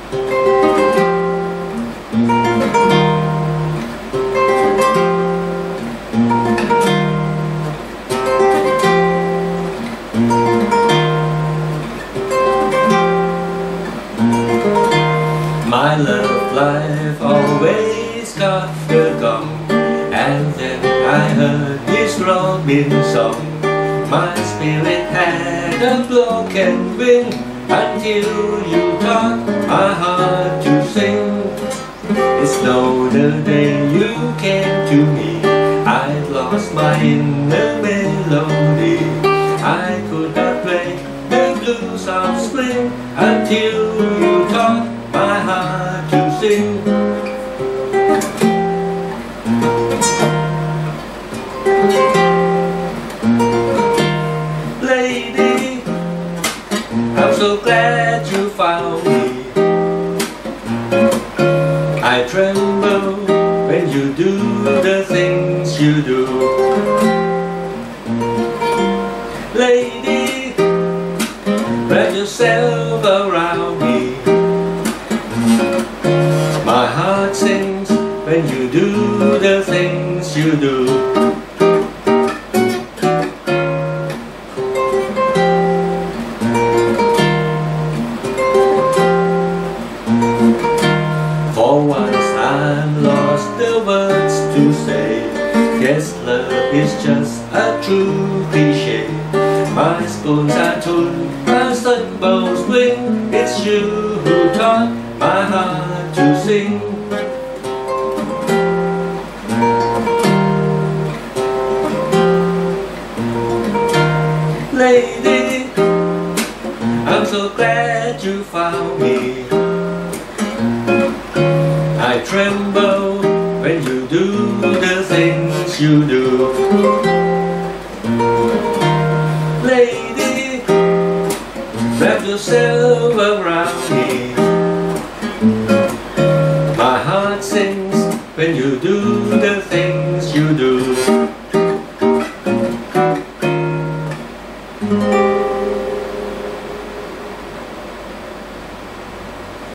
My love life always got the gong, and then I heard this robin song. My spirit had a broken wing until you taught my heart to sing. It's no the day you came to me, I'd lost my inner melody. I could not play the blues of spring until you taught my heart to sing. Lady, I'm so glad you found me. I tremble when you do the things you do. Lady, wrap yourself around me. My heart sings when you do the things you do. For once I'm lost the words to say. Guess love is just a true cliche. My spoons are tuned, my sunbows swing. It's you who taught my heart to sing. Lady, I'm so glad you found me. I tremble when you do the things you do. Lady, wrap yourself around me.